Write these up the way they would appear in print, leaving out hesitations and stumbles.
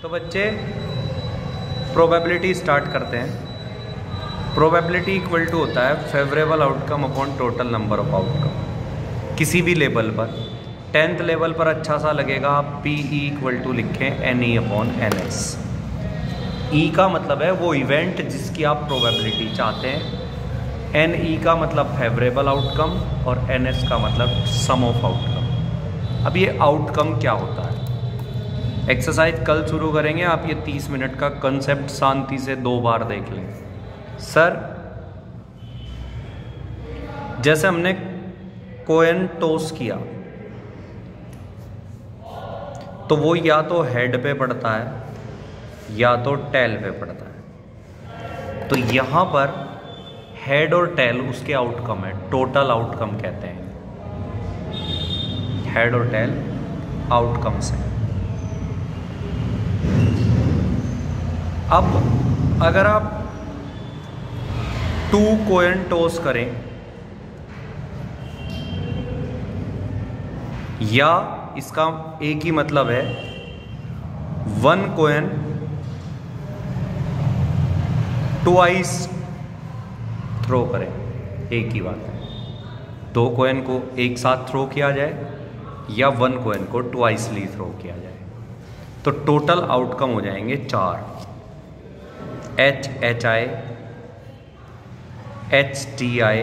तो बच्चे probability start करते हैं। प्रोबेबिलिटी इक्वल टू होता है favourable outcome upon total number of outcome. किसी भी लेवल पर 10th लेवल पर अच्छा सा लगेगा आप PE इक्वल टू लिखें NE अपॉन NS। E का मतलब है वो इवेंट जिसकी आप प्रोबेबिलिटी चाहते हैं, NE का मतलब फेवरेबल आउटकम और NS का मतलब सम ऑफ आउटकम। अब ये आउटकम क्या होता है? एक्सरसाइज कल शुरू करेंगे, आप ये 30 मिनट का कंसेप्ट शांति से 2 बार देख लें। सर जैसे हमने कॉइन टॉस किया तो वो या तो हेड पे पड़ता है या तो टेल पे पड़ता है। तो यहां पर हेड और टेल उसके आउटकम है, टोटल आउटकम कहते हैं। हेड और टेल आउटकम्स हैं। अब अगर आप 2 कॉइन टॉस करें या इसका एक ही मतलब है 1 कॉइन ट्वाइस थ्रो करें, एक ही बात है। 2 कॉइन को एक साथ थ्रो किया जाए या 1 कॉइन को ट्वाइसली थ्रो किया जाए, तो टोटल आउटकम हो जाएंगे 4। HHI, HTI,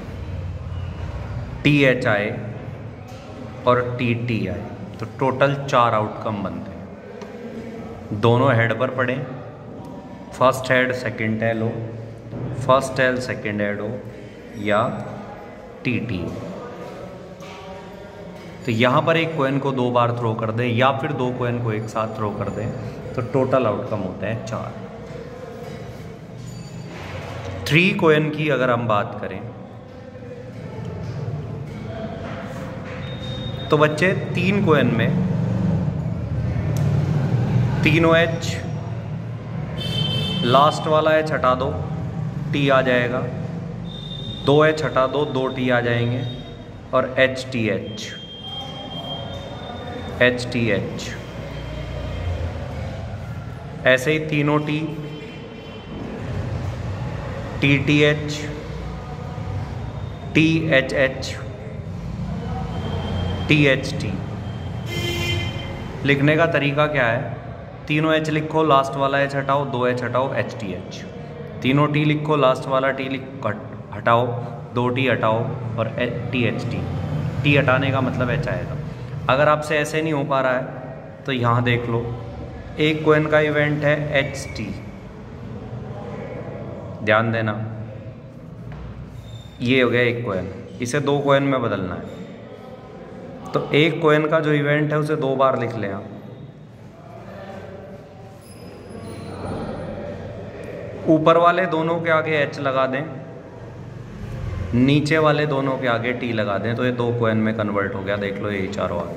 THI और TTI। तो टोटल 4 आउटकम बनते हैं। दोनों हेड पर पड़े, फर्स्ट हेड सेकंड टेल हो, फर्स्ट टेल सेकंड हेड हो या TT। तो यहाँ पर एक कॉइन को 2 बार थ्रो कर दें या फिर 2 कॉइन को एक साथ थ्रो कर दें, तो टोटल आउटकम होते हैं 4। 3 कॉइन की अगर हम बात करें तो बच्चे 3 कॉइन में तीनों H, लास्ट वाला H हटा दो T आ जाएगा, 2 H हटा दो 2 T आ जाएंगे और HTH, HTH। ऐसे ही तीनों T, TTH, THH, THT। लिखने का तरीका क्या है? तीनों H लिखो, लास्ट वाला H हटाओ, 2 H हटाओ, HTH। तीनों T लिखो, लास्ट वाला T हटाओ, 2 T हटाओ और THT। T हटाने का मतलब H आएगा। अगर आपसे ऐसे नहीं हो पा रहा है तो यहाँ देख लो, एक कॉइन का इवेंट है HT, ध्यान देना, ये हो गया एक कॉइन, इसे 2 कॉइन में बदलना है। तो एक कॉइन का जो इवेंट है उसे 2 बार लिख लें आप। ऊपर वाले दोनों के आगे H लगा दें, नीचे वाले दोनों के आगे T लगा दें, तो ये 2 कॉइन में कन्वर्ट हो गया। देख लो यही चारों आगे।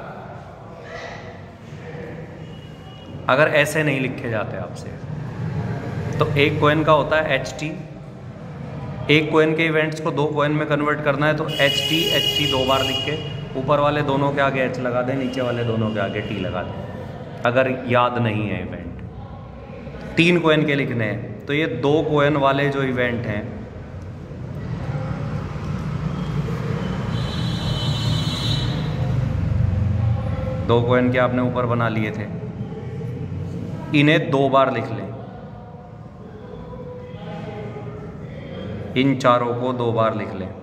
अगर ऐसे नहीं लिखे जाते आपसे तो एक कॉइन का होता है HT, एक कॉइन के इवेंट्स को 2 कॉइन में कन्वर्ट करना है तो HT 2 बार लिख के ऊपर वाले दोनों के आगे H लगा दें, नीचे वाले दोनों के आगे T लगा दें। अगर याद नहीं है इवेंट 3 कॉइन के लिखने हैं तो ये 2 कॉइन वाले जो इवेंट हैं दो कॉइन के आपने ऊपर बना लिए थे, इन्हें 2 बार लिख लें। इन चारों को 2 बार लिख लें।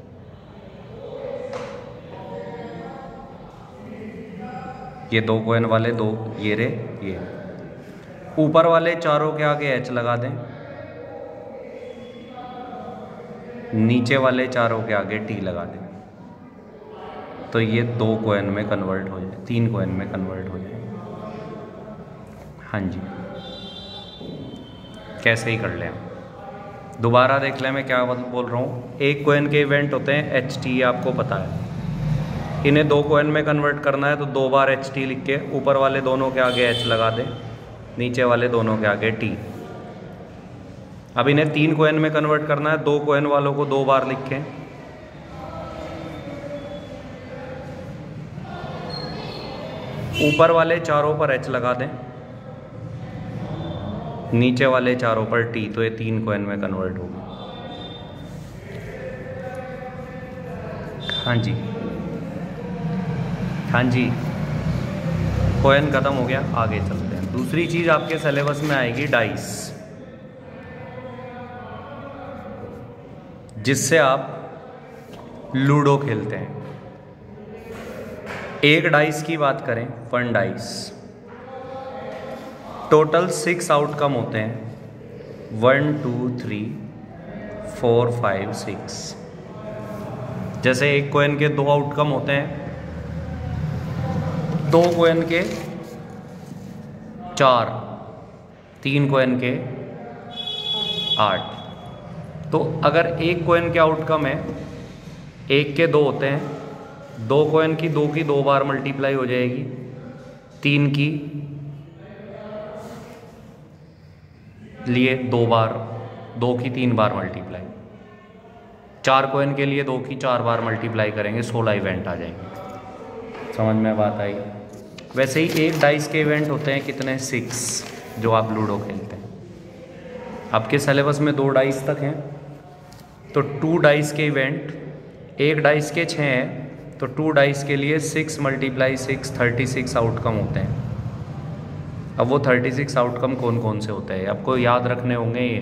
ये 2 कॉइन वाले 2, ये रे ये। ऊपर वाले चारों के आगे H लगा दें, नीचे वाले चारों के आगे T लगा दें, तो ये 2 कॉइन में कन्वर्ट हो जाए, 3 कॉइन में कन्वर्ट हो जाए। हाँ जी, कैसे ही कर लें। दोबारा देख लें मैं क्या बोल रहा हूँ। एक कॉइन के इवेंट होते हैं HT, आपको पता है। इन्हें 2 कॉइन में कन्वर्ट करना है तो 2 बार HT लिख के ऊपर वाले दोनों के आगे H लगा दें, नीचे वाले दोनों के आगे T। अब इन्हें 3 कॉइन में कन्वर्ट करना है, 2 कॉइन वालों को 2 बार लिखें, ऊपर वाले चारों पर H लगा दें, नीचे वाले चारों पर टी, तो ये 3 कॉइन में कन्वर्ट होगी। हाँ जी, हाँ जी, कॉइन ख़त्म हो गया, आगे चलते हैं। दूसरी चीज़ आपके सिलेबस में आएगी डाइस, जिससे आप लूडो खेलते हैं। एक डाइस की बात करें, 1 डाइस, टोटल 6 आउटकम होते हैं, 1 2 3 4 5 6। जैसे एक कॉइन के 2 आउटकम होते हैं, 2 कॉइन के 4, 3 कॉइन के 8। तो अगर एक कॉइन के आउटकम है, एक के 2 होते हैं, 2 कॉइन की 2 बार मल्टीप्लाई हो जाएगी, 3 की लिए 2 बार, 2 की 3 बार मल्टीप्लाई, 4 कॉइन के लिए 2 की 4 बार मल्टीप्लाई करेंगे, 16 इवेंट आ जाएंगे। समझ में बात आई? वैसे ही एक डाइस के इवेंट होते हैं कितने, 6, जो आप लूडो खेलते हैं। आपके सिलेबस में 2 डाइस तक हैं, तो 2 डाइस के इवेंट, एक डाइस के 6 हैं, तो 2 डाइस के लिए 6 × 6 36 आउटकम होते हैं। अब वो 36 आउटकम कौन कौन से होते हैं आपको याद रखने होंगे। ये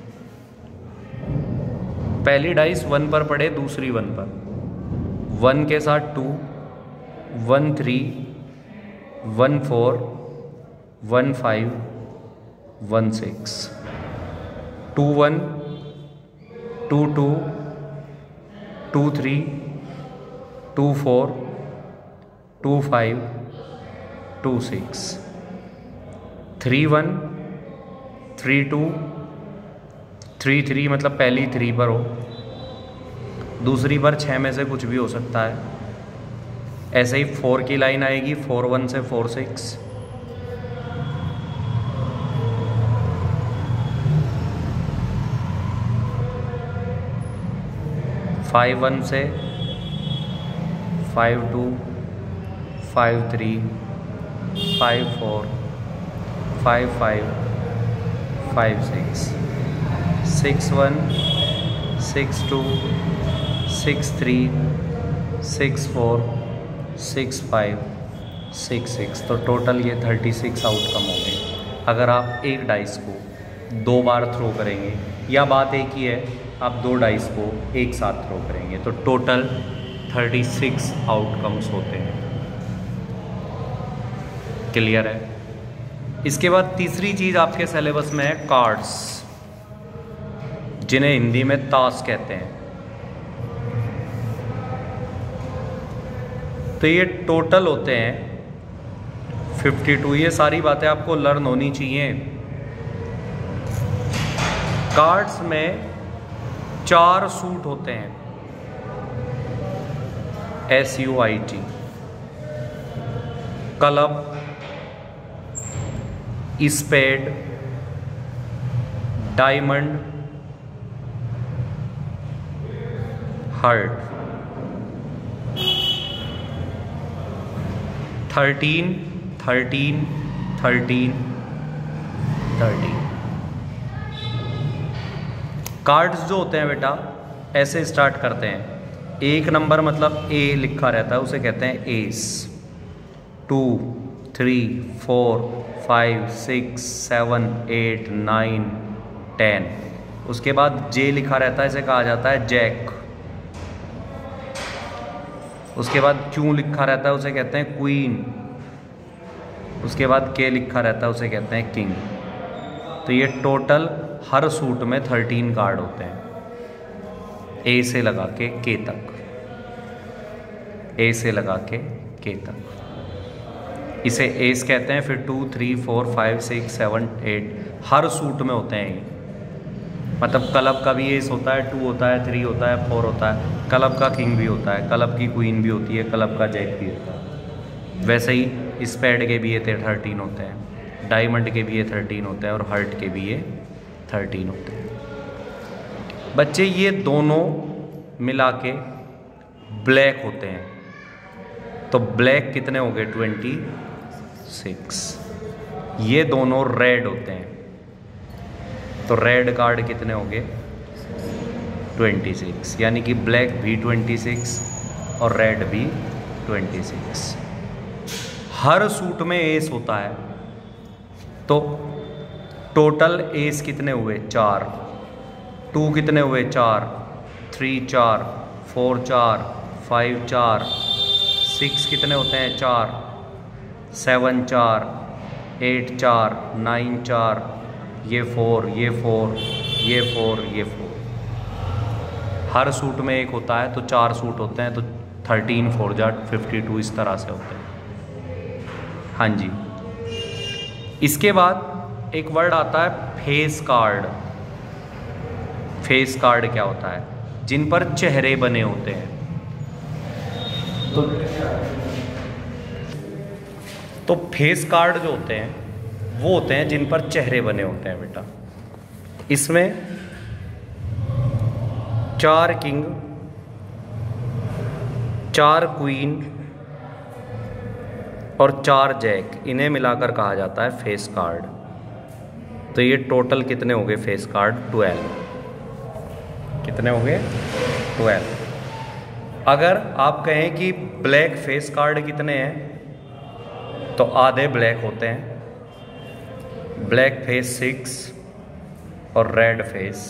पहली डाइस 1 पर पड़े, दूसरी 1 पर, 1 के साथ 2, 1 3, 1 4, 1 5, 1 6, 2 1, 2 2, 2 3, 2 4, 2 5, 2 6, 3 1, 3 2, 3 3, मतलब पहली 3 पर हो, दूसरी पर 6 में से कुछ भी हो सकता है। ऐसे ही 4 की लाइन आएगी, 4 1 से 4 6, 5 1 से 5 2, 5 3, 5 4, 5 5, 5 6, 6 1, 6 2, 6 3, 6 4, 6 5, 6 6। तो टोटल ये 36 आउटकम होंगे अगर आप एक डाइस को 2 बार थ्रो करेंगे, या बात एक ही है, आप 2 डाइस को एक साथ थ्रो करेंगे, तो टोटल 36 आउटकम्स होते हैं। क्लियर है? इसके बाद तीसरी चीज़ आपके सिलेबस में है कार्ड्स, जिन्हें हिंदी में ताश कहते हैं। तो ये टोटल होते हैं 52। ये सारी बातें आपको लर्न होनी चाहिए। कार्ड्स में 4 सूट होते हैं, SUIT, club, spade, diamond, heart. 13 13 13 13। Cards जो होते हैं बेटा ऐसे स्टार्ट करते हैं। 1 नंबर मतलब A लिखा रहता है, उसे कहते हैं एस। 2 3 4 5 6 7 8 9 10। उसके बाद J लिखा रहता है, इसे कहा जाता है जैक। उसके बाद Q लिखा रहता है, उसे कहते हैं क्वीन। उसके बाद K लिखा रहता है, उसे कहते हैं किंग। तो ये टोटल हर सूट में 13 कार्ड होते हैं, A से लगा के K तक, A से लगा के K तक। इसे एस कहते हैं। फिर 2 3 4 5 6 7 8 हर सूट में होते हैं ये। मतलब क्लब का भी एस होता है, 2 होता है, 3 होता है, 4 होता है। क्लब का किंग भी होता है, क्लब की क्वीन भी होती है, क्लब का जैक भी होता है। वैसे ही स्पेड के भी ये 13 होते हैं, डायमंड के भी ये 13 होते हैं और हार्ट के भी ये 13 होते हैं। बच्चे ये दोनों मिला के ब्लैक होते हैं। तो ब्लैक कितने हो गए? 26। ये दोनों रेड होते हैं। तो रेड कार्ड कितने हो गए 26, यानी कि ब्लैक भी 26 और रेड भी 26। हर सूट में एस होता है, तो टोटल एस कितने हुए 4, 2 कितने हुए 4, 3 4, 4 4, 5 4, 6 कितने होते हैं 4, 7 4, 8 4, 9 4, ये 4, ये 4, ये 4, ये 4। हर सूट में एक होता है, तो 4 सूट होते हैं, तो 13 4 जा 52 इस तरह से होते हैं। हाँ जी। इसके बाद एक वर्ड आता है फेस कार्ड। फेस कार्ड क्या होता है? जिन पर चेहरे बने होते हैं। तो फेस कार्ड जो होते हैं वो होते हैं जिन पर चेहरे बने होते हैं बेटा। इसमें 4 किंग, 4 क्वीन और 4 जैक, इन्हें मिलाकर कहा जाता है फेस कार्ड। तो ये टोटल कितने हो गए फेस कार्ड 12। कितने हो गए 12। अगर आप कहें कि ब्लैक फेस कार्ड कितने हैं, तो आधे ब्लैक होते हैं, ब्लैक फेस 6 और रेड फेस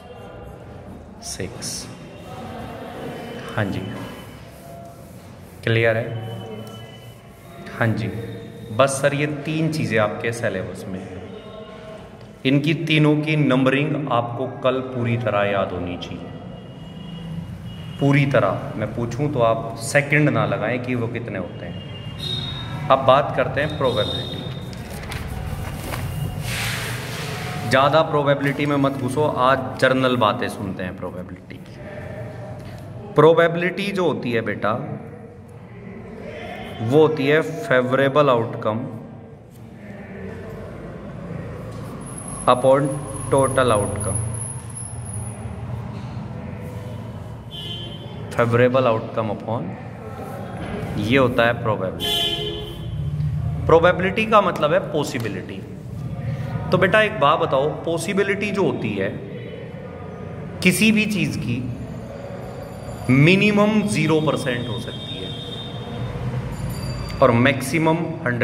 6। हाँ जी, क्लियर है? हाँ जी। बस सर ये 3 चीज़ें आपके सिलेबस में हैं। इनकी तीनों की नंबरिंग आपको कल पूरी तरह याद होनी चाहिए, पूरी तरह। मैं पूछूं तो आप सेकंड ना लगाएं कि वो कितने होते हैं। अब बात करते हैं प्रोबेबिलिटी। ज़्यादा प्रोबेबिलिटी में मत घुसो, आज जर्नल बातें सुनते हैं प्रोबेबिलिटी की। प्रोबेबिलिटी जो होती है बेटा, वो होती है favourable outcome upon total outcome. Favourable outcome upon, ये होता है प्रोबेबिलिटी। प्रोबेबिलिटी का मतलब है पॉसिबिलिटी। तो बेटा एक बात बताओ, पॉसिबिलिटी जो होती है किसी भी चीज़ की, मिनिमम 0% हो सकती है और मैक्सिमम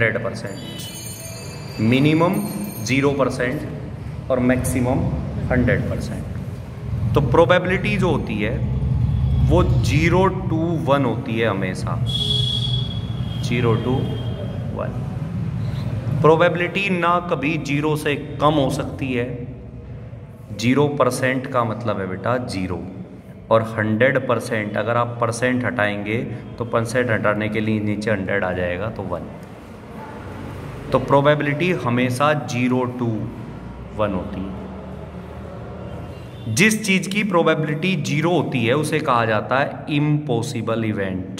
100%। मिनिमम 0% और मैक्सिमम 100%। तो प्रोबेबिलिटी जो होती है वो 0 to 1 होती है हमेशा, 0 to 1। प्रोबेबिलिटी ना कभी 0 से कम हो सकती है। 0% का मतलब है बेटा 0, और 100% अगर आप परसेंट हटाएंगे तो परसेंट हटाने के लिए नीचे 100 आ जाएगा, तो 1। तो प्रोबेबिलिटी हमेशा 0 to 1 होती है। जिस चीज़ की प्रोबेबिलिटी 0 होती है उसे कहा जाता है इम्पॉसिबल इवेंट।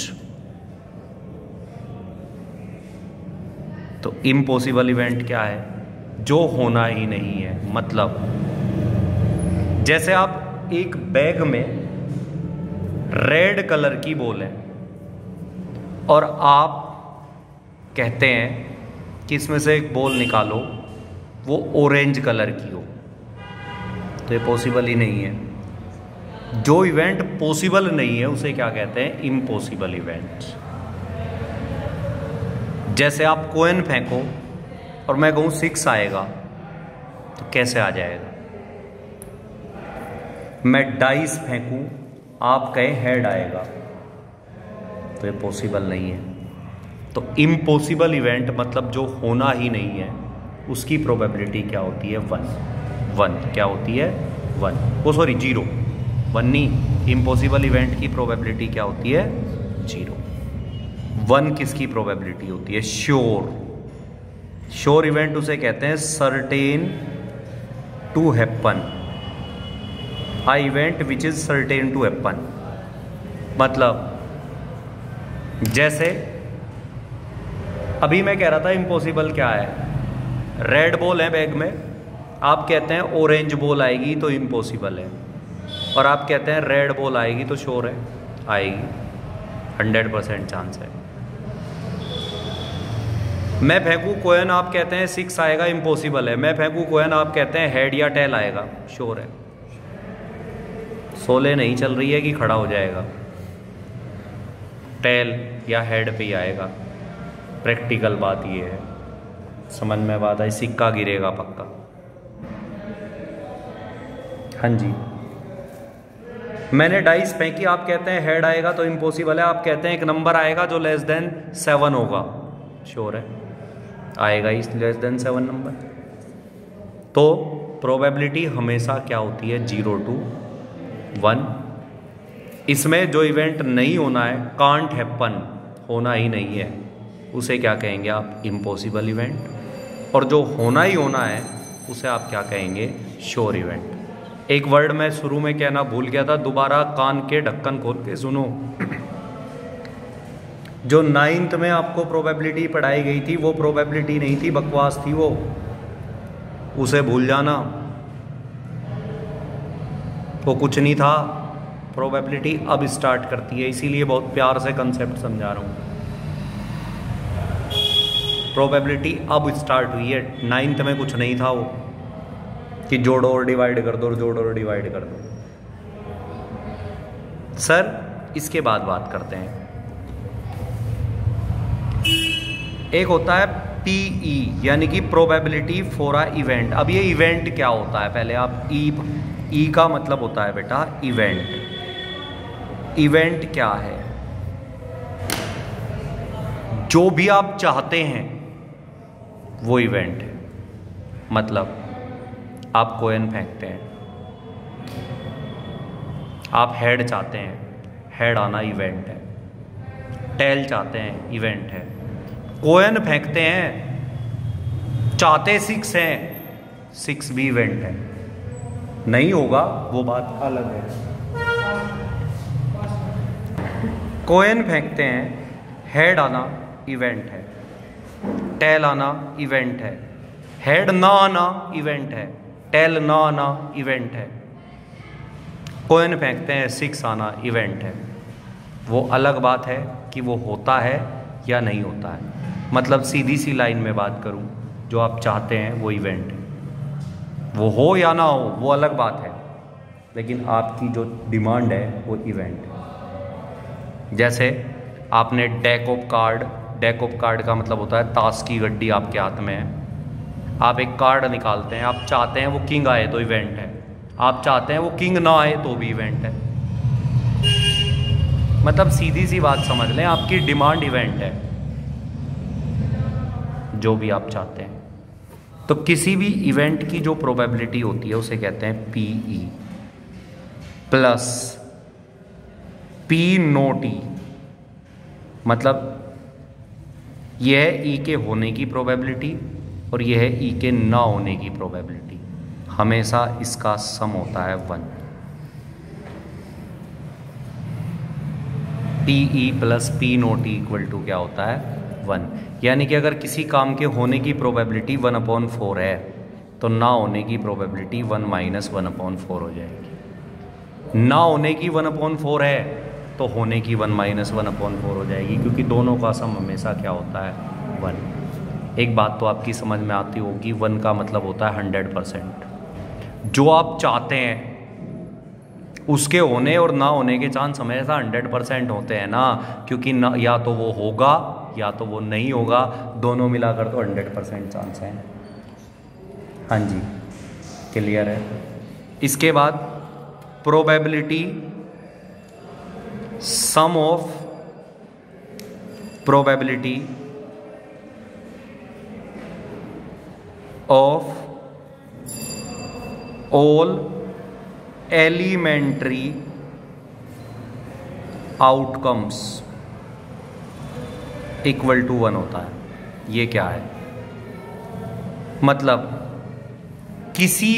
तो इम्पॉसिबल इवेंट क्या है? जो होना ही नहीं है। मतलब जैसे आप एक बैग में रेड कलर की बॉल है और आप कहते हैं कि इसमें से एक बॉल निकालो, वो ऑरेंज कलर की हो, तो ये पॉसिबल ही नहीं है। जो इवेंट पॉसिबल नहीं है उसे क्या कहते हैं? Impossible event. जैसे आप कॉइन फेंको और मैं कहूँ 6 आएगा, तो कैसे आ जाएगा? मैं डाइस फेंकूं, आप कहें हेड आएगा, तो ये पॉसिबल नहीं है। तो इम्पॉसिबल इवेंट मतलब जो होना ही नहीं है, उसकी प्रोबेबिलिटी क्या होती है? 1। क्या होती है? 1। ओ सॉरी 0, 1 नहीं। इम्पॉसिबल इवेंट की प्रोबेबिलिटी क्या होती है? 0। 1 किसकी प्रोबेबिलिटी होती है? श्योर। श्योर इवेंट उसे कहते हैं certain to happen. A event which is certain to happen. मतलब जैसे अभी मैं कह रहा था इम्पॉसिबल क्या है? रेड बॉल है बैग में, आप कहते हैं ऑरेंज बॉल आएगी तो इम्पॉसिबल है, और आप कहते हैं रेड बॉल आएगी तो श्योर है आएगी, 100% चांस है। मैं फेंकूँ कोयन, आप कहते हैं 6 आएगा, इम्पॉसिबल है। मैं फेंकूँ कोयन, आप कहते हैं हेड या टेल आएगा, श्योर है। 16 नहीं चल रही है कि खड़ा हो जाएगा, टेल या हेड पे ही आएगा। प्रैक्टिकल बात ये है, समझ में बात आई, सिक्का गिरेगा पक्का। हाँ जी, मैंने डाइस फेंकी, आप कहते हैं हेड आएगा तो इम्पॉसिबल है। आप कहते हैं एक नंबर आएगा जो लेस देन 7 होगा, श्योर है आएगा ही लेस देन 7 नंबर। तो प्रोबेबिलिटी हमेशा क्या होती है, 0 to 1। इसमें जो इवेंट नहीं होना है, कांट हैपन, होना ही नहीं है, उसे क्या कहेंगे आप, इम्पॉसिबल इवेंट। और जो होना ही होना है उसे आप क्या कहेंगे, श्योर इवेंट। एक वर्ड मैं शुरू में कहना भूल गया था, दोबारा कान के ढक्कन खोल के सुनो। जो 9th में आपको प्रोबेबिलिटी पढ़ाई गई थी वो प्रोबेबिलिटी नहीं थी, बकवास थी वो, उसे भूल जाना, वो कुछ नहीं था। प्रोबेबिलिटी अब स्टार्ट करती है, इसीलिए बहुत प्यार से कंसेप्ट समझा रहा हूँ। प्रोबेबिलिटी अब स्टार्ट हुई है, 9th में कुछ नहीं था वो कि जोड़ो और डिवाइड कर दो, जोड़ो और डिवाइड कर दो। सर इसके बाद बात करते हैं, एक होता है PE यानी कि प्रोबेबिलिटी फॉर अ इवेंट। अब ये इवेंट क्या होता है, पहले आप ई का मतलब होता है बेटा इवेंट। इवेंट क्या है, जो भी आप चाहते हैं वो इवेंट है। मतलब आप कोयन फेंकते हैं, आप हेड चाहते हैं, हेड आना इवेंट है। टेल चाहते हैं, इवेंट है। कोयन फेंकते हैं, चाहते 6 हैं, 6 भी इवेंट है। नहीं होगा वो बात अलग है। कोयन फेंकते हैं, हेड आना इवेंट है, टेल आना इवेंट है, हेड ना आना इवेंट है, टेल ना आना इवेंट है। कोयन फेंकते हैं, 6 आना इवेंट है। वो अलग बात है कि वो होता है या नहीं होता है। मतलब सीधी सी लाइन में बात करूं, जो आप चाहते हैं वो इवेंट है, वो हो या ना हो वो अलग बात है, लेकिन आपकी जो डिमांड है वो इवेंट है। जैसे आपने डेक ऑफ कार्ड का मतलब होता है ताश की गड्डी आपके हाथ में है, आप एक कार्ड निकालते हैं, आप चाहते हैं वो किंग आए तो इवेंट है, आप चाहते हैं वो किंग ना आए तो भी इवेंट है। मतलब सीधी सी बात समझ लें, आपकी डिमांड इवेंट है, जो भी आप चाहते हैं। तो किसी भी इवेंट की जो प्रोबेबिलिटी होती है उसे कहते हैं PE plus P not E। मतलब यह है E के होने की प्रोबेबिलिटी और यह है E के ना होने की प्रोबेबिलिटी। हमेशा इसका सम होता है 1। PE plus P not E equal to क्या होता है, 1। यानी कि अगर किसी काम के होने की प्रोबेबिलिटी 1/4 है तो ना होने की प्रोबेबिलिटी 1 - 1/4 हो जाएगी। ना होने की 1/4 है तो होने की 1 - 1/4 हो जाएगी, क्योंकि दोनों का सम हमेशा क्या होता है, 1। एक बात तो आपकी समझ में आती होगी, 1 का मतलब होता है 100%। जो आप चाहते हैं उसके होने और ना होने के चांस हमेशा 100% होते हैं ना, क्योंकि ना या तो वो होगा या तो वो नहीं होगा, दोनों मिलाकर तो 100% चांस हैं। हाँ जी, क्लियर है। इसके बाद probability sum of probability of all elementary outcomes equal to 1 होता है। ये क्या है, मतलब किसी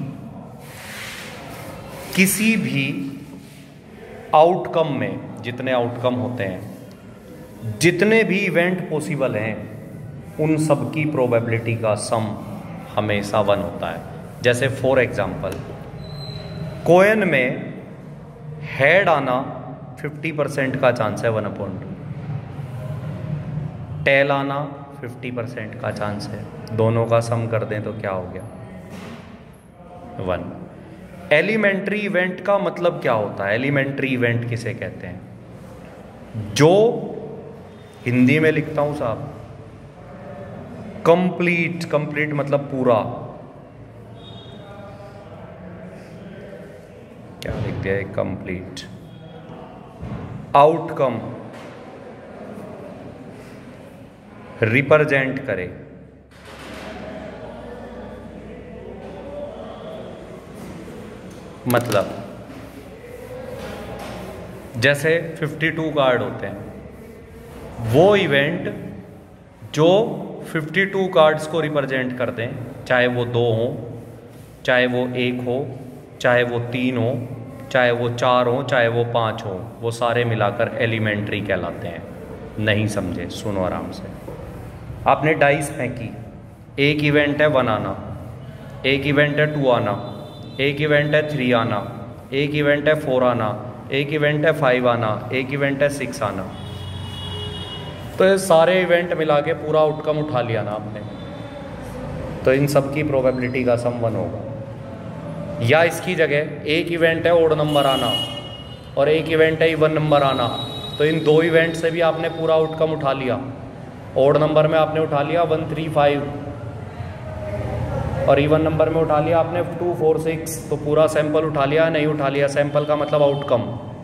भी आउटकम में जितने आउटकम होते हैं, जितने भी इवेंट पॉसिबल हैं, उन सब की प्रोबेबिलिटी का सम हमेशा 1 होता है। जैसे फॉर एग्जांपल कोयन में हेड आना 50% का चांस है 1/2, टेल आना 50% का चांस है। दोनों का सम कर दें तो क्या हो गया? 1। एलिमेंट्री इवेंट का मतलब क्या होता है? एलिमेंट्री इवेंट किसे कहते हैं? जो हिंदी में लिखता हूं साहब, कंप्लीट मतलब पूरा, क्या लिख दिया है? कंप्लीट आउटकम रिप्रेजेंट करे। मतलब जैसे 52 कार्ड होते हैं, वो इवेंट जो 52 कार्ड्स को रिप्रेजेंट कर दें, चाहे वो 2 हो, चाहे वो 1 हो, चाहे वो 3 हो, चाहे वो 4 हो, चाहे वो 5 हो, वो सारे मिलाकर एलिमेंट्री कहलाते हैं। नहीं समझे? सुनो आराम से। आपने डाइस फेंकी, एक इवेंट है 1 आना, एक इवेंट है 2 आना, एक इवेंट है 3 आना, एक इवेंट है 4 आना, एक इवेंट है 5 आना, एक इवेंट है 6 आना। तो ये सारे इवेंट मिला के पूरा आउटकम उठा लिया ना आपने, तो इन सब की प्रोबेबिलिटी का सम 1 होगा। या इसकी जगह एक इवेंट है ओड नंबर आना और एक इवेंट है इवन नंबर आना, तो इन 2 इवेंट से भी आपने पूरा आउटकम उठा लिया। ओड नंबर में आपने उठा लिया 1 3 5 और इवन नंबर में उठा लिया आपने 2 4 6। तो पूरा सैंपल उठा लिया, नहीं उठा लिया? सैंपल का मतलब आउटकम।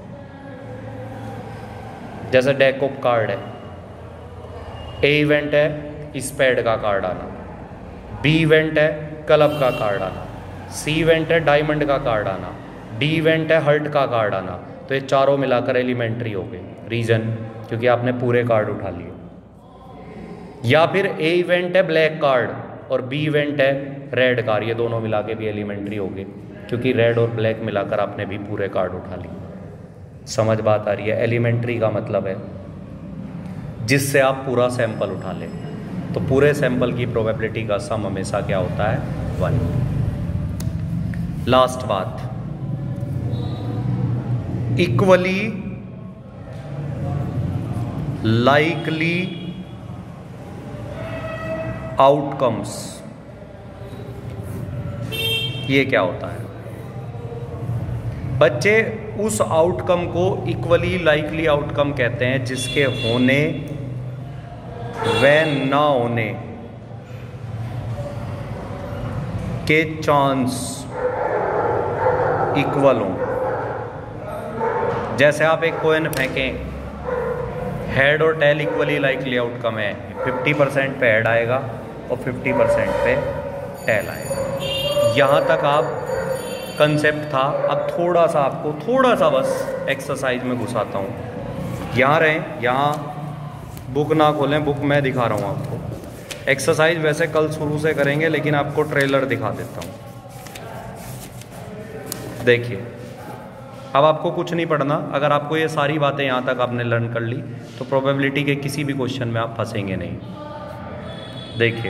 जैसे डेक ऑफ कार्ड है, ए इवेंट है स्पेड का कार्ड आना, बी इवेंट है क्लब का कार्ड आना, सी इवेंट है डायमंड का कार्ड आना, डी इवेंट है हर्ट का कार्ड आना। तो ये चारों मिलाकर एलिमेंट्री हो गए। रीजन, क्योंकि आपने पूरे कार्ड उठा लिए। या फिर ए इवेंट है ब्लैक कार्ड और बी इवेंट है रेड कार्ड, ये दोनों मिला के भी एलिमेंट्री हो गए, क्योंकि रेड और ब्लैक मिलाकर आपने भी पूरे कार्ड उठा लिए। समझ बात आ रही है? एलिमेंट्री का मतलब है जिससे आप पूरा सैंपल उठा लें। तो पूरे सैंपल की प्रोबेबिलिटी का सम हमेशा क्या होता है? 1। लास्ट बात, इक्वली लाइकली आउटकम्स, ये क्या होता है बच्चे? उस आउटकम को इक्वली लाइकली आउटकम कहते हैं जिसके होने व ना होने के चांस इक्वल हों। जैसे आप एक कॉइन फेंकें, हेड और टेल इक्वली लाइकली आउटकम है, 50% पे हेड आएगा और 50% पे टेल आएगा। यहाँ तक आप कंसेप्ट था। अब थोड़ा सा आपको थोड़ा सा बस एक्सरसाइज में घुसाता हूँ। यहाँ रहें, यहाँ बुक ना खोलें, बुक मैं दिखा रहा हूँ आपको। एक्सरसाइज वैसे कल शुरू से करेंगे, लेकिन आपको ट्रेलर दिखा देता हूँ। देखिए, अब आपको कुछ नहीं पढ़ना। अगर आपको ये सारी बातें यहाँ तक आपने लर्न कर ली तो प्रोबेबिलिटी के किसी भी क्वेश्चन में आप फंसेंगे नहीं। देखिए,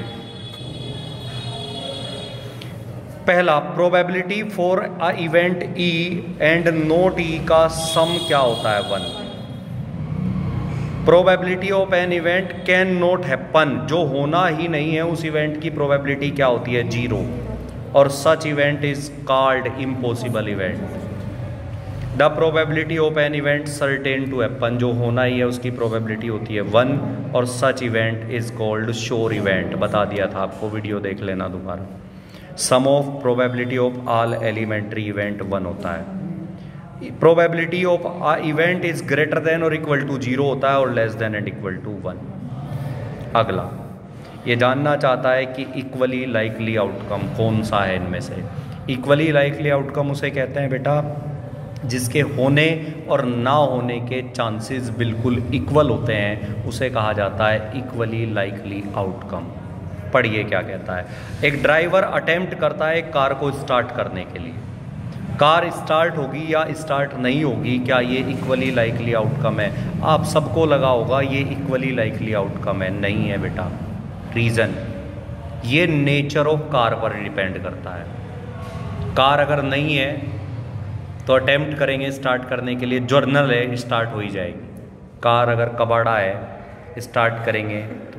पहला, probability for a event E and not E का सम क्या होता है? 1। Probability of an event can not happen, जो होना ही नहीं है उस इवेंट की प्रोबेबिलिटी क्या होती है? 0। और such event is called impossible event. The probability of an event certain to happen, जो होना ही है उसकी प्रोबेबिलिटी होती है 1। और such event is called sure event. बता दिया था आपको, वीडियो देख लेना दोबारा। Sum of probability of all elementary event 1 होता है। Probability of a event is greater than और इक्वल टू 0 होता है और less than and equal to 1। अगला, ये जानना चाहता है कि इक्वली लाइकली आउटकम कौन सा है इनमें से? इक्वली लाइकली आउटकम उसे कहते हैं बेटा जिसके होने और ना होने के चांसेस बिल्कुल इक्वल होते हैं, उसे कहा जाता है इक्वली लाइकली आउटकम। पढ़िए क्या कहता है। एक ड्राइवर अटेम्प्ट करता है एक कार को स्टार्ट करने के लिए। कार स्टार्ट होगी या स्टार्ट नहीं होगी, क्या ये इक्वली लाइकली आउटकम है? आप सबको लगा होगा ये इक्वली लाइकली आउटकम है। नहीं है बेटा। रीज़न, ये नेचर ऑफ कार पर डिपेंड करता है। कार अगर नहीं है तो अटेम्प्ट करेंगे स्टार्ट करने के लिए, जर्नल है, स्टार्ट हो ही जाएगी। कार अगर कबाड़ा है, स्टार्ट करेंगे तो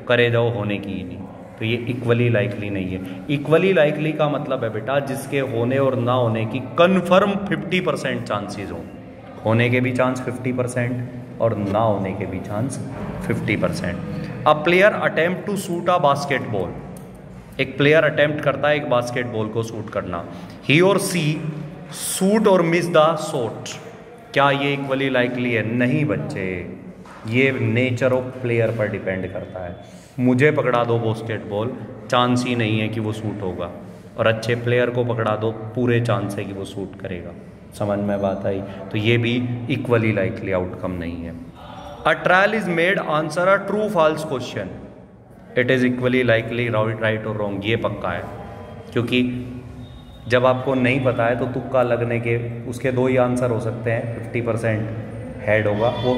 करे जाओ होने की ही नहीं, तो ये इक्वली लाइकली नहीं है। इक्वली लाइकली का मतलब है बेटा जिसके होने और ना होने की कन्फर्म 50% चांसेस हो, होने के भी चांस 50% और ना होने के भी chance 50%। A player attempt to shoot a basketball, एक प्लेयर अटेम्प्ट करता है एक बास्केटबॉल को शूट करना, ही और सी शूट और मिस द शॉट, क्या ये इक्वली लाइकली है? नहीं बच्चे, ये नेचर ऑफ प्लेयर पर डिपेंड करता है। मुझे पकड़ा दो बास्केटबॉल, चांस ही नहीं है कि वो शूट होगा, और अच्छे प्लेयर को पकड़ा दो, पूरे चांस है कि वो शूट करेगा। समझ में बात आई? तो ये भी इक्वली लाइकली आउटकम नहीं है। A trial is made answer a true false question, it is equally likely right और रॉन्ग, ये पक्का है, क्योंकि जब आपको नहीं पता है तो तुक्का लगने के उसके दो ही आंसर हो सकते हैं, 50% हेड होगा वो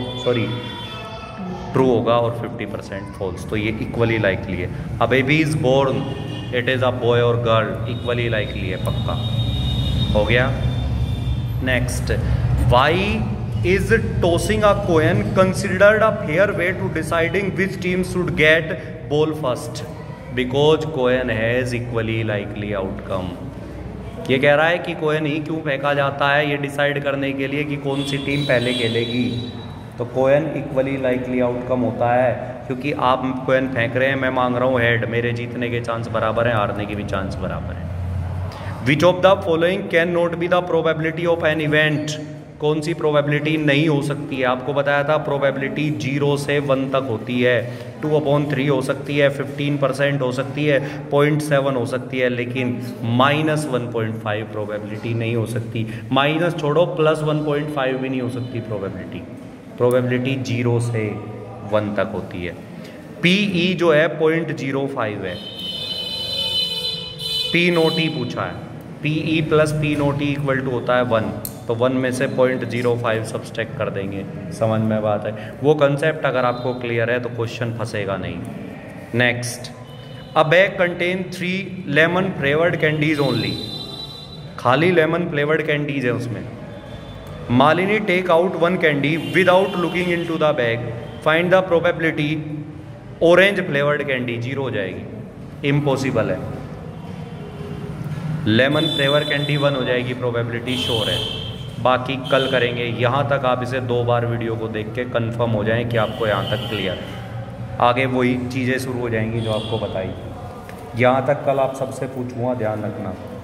ट्रू होगा और 50% फॉल्स, तो ये इक्वली लाइकली है। A baby is born, it is a boy और गर्ल, इक्वली लाइकली है, पक्का हो गया। Next, why is tossing a coin considered a fair way to deciding which team should get ball first? Because coin has equally likely outcome. ये कह रहा है कि कॉइन ही क्यों फेंका जाता है, ये डिसाइड करने के लिए कि कौन सी टीम पहले खेलेगी। तो कॉइन इक्वली लाइकली आउटकम होता है, क्योंकि आप कॉइन फेंक रहे हैं, मैं मांग रहा हूँ हेड, मेरे जीतने के चांस बराबर हैं, हारने के भी चांस बराबर हैं। Which of the following can not be the probability of an event? कौन सी प्रोबेबिलिटी नहीं हो सकती है? आपको बताया था प्रोबेबिलिटी 0 से 1 तक होती है, 2/3 हो सकती है, 15% हो सकती है, 0.7 हो सकती है, लेकिन -1.5 प्रोबेबिलिटी नहीं हो सकती। माइनस छोड़ो, +1.5 भी नहीं हो सकती प्रोबेबिलिटी। प्रोबेबिलिटी 0 से 1 तक होती है। PE जो है 0.05 है, P नोट ई पूछा है, PE + P नोट ई = होता है 1, तो 1 में से 0.05 सब्सट्रैक्ट कर देंगे। समझ में बात है? वो कंसेप्ट अगर आपको क्लियर है तो क्वेश्चन फंसेगा नहीं। Next, a bag contain 3 lemon flavoured candies only, खाली लेमन फ्लेवर्ड कैंडीज है उसमें। Malini take out 1 candy without looking into the bag, find the probability orange flavoured candy, 0 हो जाएगी, इम्पॉसिबल है। लेमन फ्लेवर कैंडी 1 हो जाएगी, प्रोबेबिलिटी श्योर है। बाकी कल करेंगे। यहाँ तक आप इसे 2 बार वीडियो को देख के कंफर्म हो जाएं कि आपको यहाँ तक क्लियर है। आगे वही चीज़ें शुरू हो जाएंगी जो आपको बताई। यहाँ तक कल आप सबसे पूछूंगा, ध्यान रखना।